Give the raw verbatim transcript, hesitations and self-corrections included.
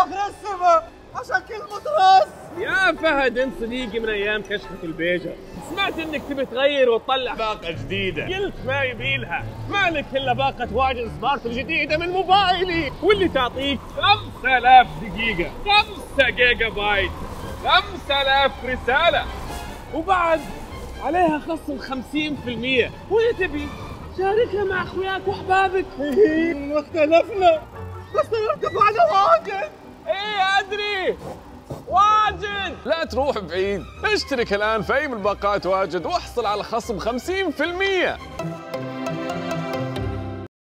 اخر السما عشان كلمة راس. يا فهد انت صديقي من ايام كشخة البيجر، سمعت انك تبي تغير وتطلع باقة جديدة، قلت ما يبيلها، مالك الا باقة واجن سمارت الجديدة من موبايلي واللي تعطيك خمسة آلاف دقيقة، خمسة جيجا بايت، خمسة آلاف رسالة، وبعد عليها خصم خمسين بالمئة، وإذا تبي شاركها مع اخوياك واحبابك. واختلفنا بس دفعنا واجد. ايه ادري واجد. لا تروح بعيد، اشترك الان في اي من باقات واجد واحصل على خصم خمسين بالمئة.